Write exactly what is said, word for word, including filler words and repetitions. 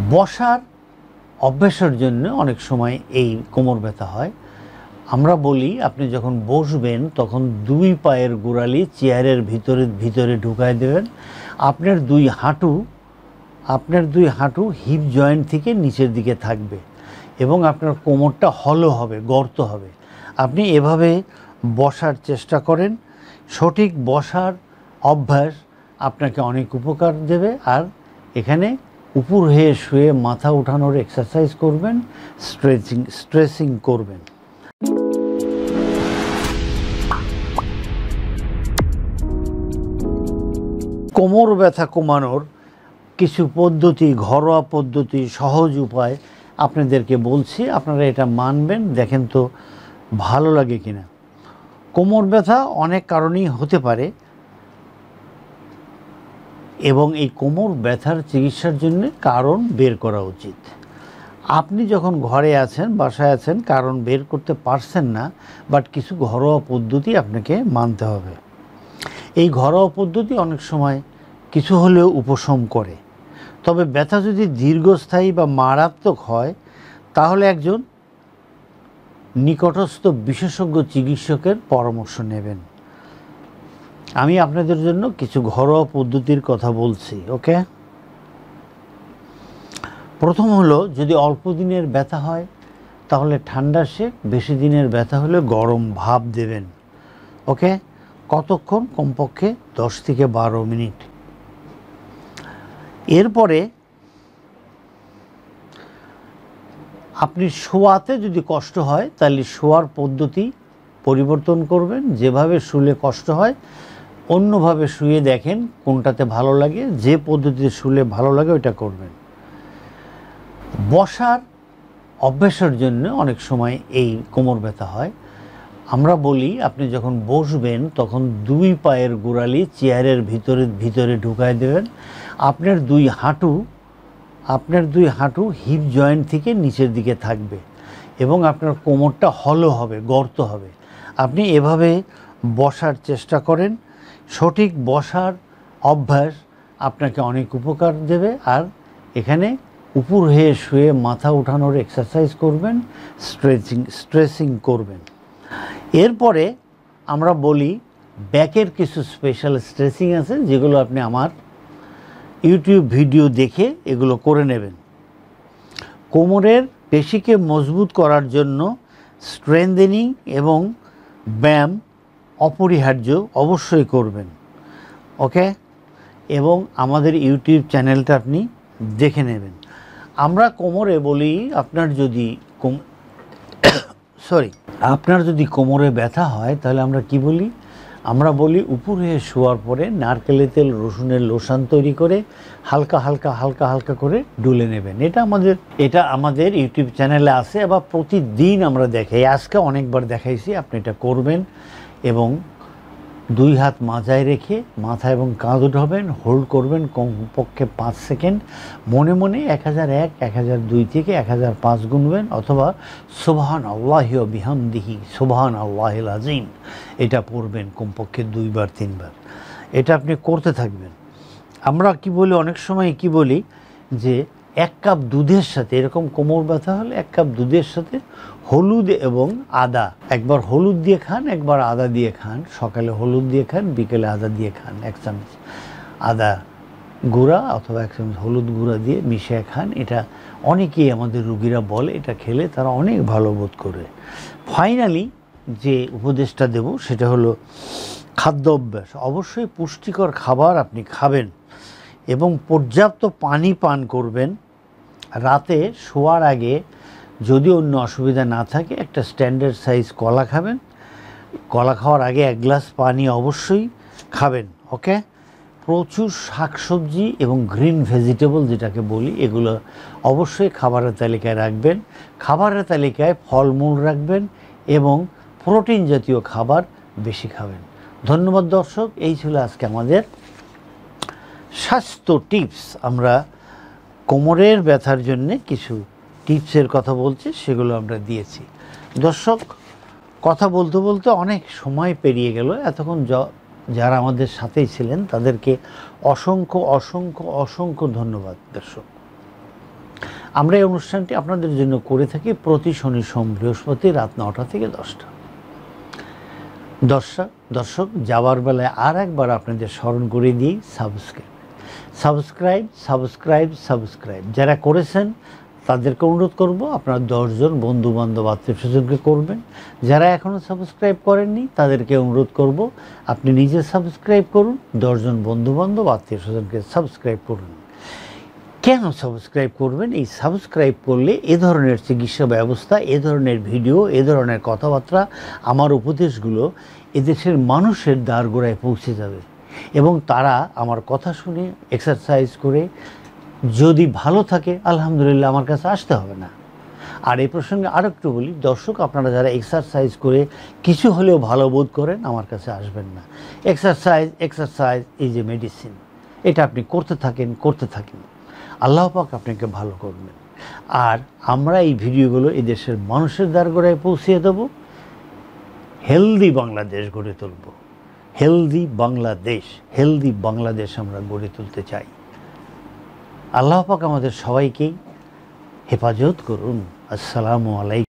বসার অভ্যাসের জন্য অনেক সময় এই কোমর ব্যথা হয়। আমরা বলি আপনি যখন বসবেন তখন দুই পায়ের গোড়ালি চেয়ারের ভিতরে ভিতরে ঢুকায় দেবেন। আপনার দুই হাঁটু আপনার দুই হাঁটু হিপ জয়েন্ট থেকে নিচের দিকে থাকবে এবং আপনার কোমরটা হলো হবে, গর্ত হবে। আপনি এভাবে বসার চেষ্টা করেন। সঠিক বসার অভ্যাস আপনাকে অনেক উপকার দেবে। আর এখানে উপর হয়ে শুয়ে মাথা উঠানোর এক্সারসাইজ করবেন, স্ট্রেচিং স্ট্রেচিং করবেন। কোমর ব্যথা কমানোর কিছু পদ্ধতি, ঘরোয়া পদ্ধতি, সহজ উপায় আপনাদেরকে বলছি। আপনারা এটা মানবেন, দেখেন তো ভালো লাগে কিনা। কোমর ব্যথা অনেক কারণেই হতে পারে এবং এই কোমর ব্যথার চিকিৎসার জন্য কারণ বের করা উচিত। আপনি যখন ঘরে আছেন, বাসায় আছেন, কারণ বের করতে পারছেন না, বাট কিছু ঘরোয়া পদ্ধতি আপনাকে মানতে হবে। এই ঘরোয়া পদ্ধতি অনেক সময় কিছু হলেও উপশম করে। তবে ব্যথা যদি দীর্ঘস্থায়ী বা মারাত্মক হয় তাহলে একজন নিকটস্থ বিশেষজ্ঞ চিকিৎসকের পরামর্শ নেবেন। আমি আপনাদের জন্য কিছু ঘরোয়া পদ্ধতির কথা বলছি। ওকে, প্রথম হলো, যদি অল্প দিনের ব্যথা হয় তাহলে ঠান্ডা সেক, বেশি দিনের ব্যথা হলে গরম ভাপ দেবেন। ওকে, কতক্ষণ? কমপক্ষে দশ থেকে বারো মিনিট। এরপরে আপনি শোয়াতে যদি কষ্ট হয় তাহলে শোয়ার পদ্ধতি পরিবর্তন করবেন। যেভাবে শুলে কষ্ট হয় অন্যভাবে শুয়ে দেখেন কোনটাতে ভালো লাগে। যে পদ্ধতিতে শুলে ভালো লাগে ওইটা করবেন। বসার অভ্যাসের জন্য অনেক সময় এই কোমর ব্যথা হয়। আমরা বলি আপনি যখন বসবেন তখন দুই পায়ের গোড়ালি চেয়ারের ভিতরে ভিতরে ঢুকায় দেবেন। আপনার দুই হাঁটু আপনার দুই হাঁটু হিপ জয়েন্ট থেকে নিচের দিকে থাকবে এবং আপনার কোমরটা হলো হবে, গর্ত হবে। আপনি এভাবে বসার চেষ্টা করেন। সঠিক বসার অভ্যাস আপনাকে অনেক উপকার দেবে। আর এখানে উপর হয়ে শুয়ে মাথা উঠানোর এক্সারসাইজ করবেন, স্ট্রেচিং স্ট্রেচিং করবেন। এরপরে আমরা বলি ব্যাকের কিছু স্পেশাল স্ট্রেচিং আছে যেগুলো আপনি আমার ইউটিউব ভিডিও দেখে এগুলো করে নেবেন। কোমরের পেশিকে মজবুত করার জন্য স্ট্রেংথেনিং এবং ব্যায়াম অপরিহার্য, অবশ্যই করবেন। ওকে, এবং আমাদের ইউটিউব চ্যানেলটা আপনি দেখে নেবেন। আমরা কোমরে বলি আপনার যদি কোম সরি আপনার যদি কোমরে ব্যথা হয় তাহলে আমরা কি বলি? আমরা বলি উপরে শোয়ার পরে নারকেলের তেল, রসুনের লোশান তৈরি করে হালকা হালকা হালকা হালকা করে ডুলে নেবেন। এটা আমাদের এটা আমাদের ইউটিউব চ্যানেলে আছে, আবার প্রতিদিন আমরা দেখাই। আজকে অনেকবার দেখাইছি। আপনি এটা করবেন এবং দুই হাত মাথায় রেখে মাথা এবং কাঁধ উঠাবেন, হোল্ড করবেন কমপক্ষে পাঁচ সেকেন্ড। মনে মনে এক হাজার এক, এক হাজার দুই থেকে এক হাজার পাঁচ গুনবেন, অথবা সুবহান আল্লাহি ওয়া বিহামদিহি সুবহান আল্লাহিল আযীম এটা পড়বেন কমপক্ষে দুইবার তিনবার। এটা আপনি করতে থাকবেন। আমরা কি বলি, অনেক সময় কি বলি যে এক কাপ দুধের সাথে, এরকম কোমর ব্যথা হলে এক কাপ দুধের সাথে হলুদ এবং আদা, একবার হলুদ দিয়ে খান, একবার আদা দিয়ে খান। সকালে হলুদ দিয়ে খান, বিকেলে আদা দিয়ে খান। এক চামচ আদা গুঁড়া অথবা এক চামচ হলুদ গুঁড়া দিয়ে মিশিয়ে খান। এটা অনেকেই আমাদের রুগীরা বলে এটা খেলে তারা অনেক ভালো বোধ করে। ফাইনালি যে উপদেশটা দেব সেটা হলো খাদ্য অভ্যাস। অবশ্যই পুষ্টিকর খাবার আপনি খাবেন এবং পর্যাপ্ত পানি পান করবেন। রাতে শোয়ার আগে যদি অন্য অসুবিধা না থাকে একটা স্ট্যান্ডার্ড সাইজ কলা খাবেন। কলা খাওয়ার আগে এক গ্লাস পানি অবশ্যই খাবেন। ওকে, প্রচুর শাকসবজি এবং গ্রিন ভেজিটেবল যেটাকে বলি এগুলো অবশ্যই খাবারের তালিকায় রাখবেন। খাবারের তালিকায় ফলমূল রাখবেন এবং প্রোটিন জাতীয় খাবার বেশি খাবেন। ধন্যবাদ দর্শক, এই ছিল আজকে আমাদের স্বাস্থ্য টিপস। আমরা কোমরের ব্যথার জন্য কিছু টিপসের কথা বলছি, সেগুলো আমরা দিয়েছি। দর্শক, কথা বলতে বলতে অনেক সময় পেরিয়ে গেল। এতক্ষণ যারা আমাদের সাথেই ছিলেন তাদেরকে অসংখ্য অসংখ্য অসংখ্য ধন্যবাদ। দর্শক, আমরা এই অনুষ্ঠানটি আপনাদের জন্য করে থাকি প্রতি শনি সোম বৃহস্পতি রাত নটা থেকে দশটা। দর্শক দর্শক যাওয়ার বেলায় আর একবার আপনাদের স্মরণ করে দিই, সাবস্ক্রাইব সাবস্ক্রাইব সাবস্ক্রাইব সাবস্ক্রাইব যারা করেছেন তাদেরকে অনুরোধ করব আপনারা দশজন বন্ধু বান্ধব আত্মীয় স্বজনকে করবেন। যারা এখনও সাবস্ক্রাইব করেননি তাদেরকে অনুরোধ করব আপনি নিজে সাবস্ক্রাইব করুন, দশজন বন্ধু বান্ধব আত্মীয় স্বজনকে সাবস্ক্রাইব করুন। কেন সাবস্ক্রাইব করবেন? এই সাবস্ক্রাইব করলে এ ধরনের চিকিৎসা ব্যবস্থা, এ ধরনের ভিডিও, এ ধরনের কথাবার্তা, আমার উপদেশগুলো এদেশের মানুষের দ্বারগোড়ায় পৌঁছে যাবে এবং তারা আমার কথা শুনে এক্সারসাইজ করে যদি ভালো থাকে আলহামদুলিল্লাহ আমার কাছে আসতে হবে না। আর এই প্রসঙ্গে আরও একটু বলি, দর্শক আপনারা যারা এক্সারসাইজ করে কিছু হলেও ভালো বোধ করেন আমার কাছে আসবেন না। এক্সারসাইজ এক্সারসাইজ এই যে মেডিসিন, এটা আপনি করতে থাকেন করতে থাকেন, আল্লাহ পাক আপনাকে ভালো করবেন। আর আমরা এই ভিডিওগুলো এই দেশের মানুষের দ্বারগোড়ায় পৌঁছিয়ে দেব, হেলদি বাংলাদেশ গড়ে তুলব। হেলদি বাংলাদেশ হেলদি বাংলাদেশ আমরা গড়ে তুলতে চাই। আল্লাহ পাক আমাদের সবাইকেই হেফাজত করুন। আসসালামু আলাইকুম।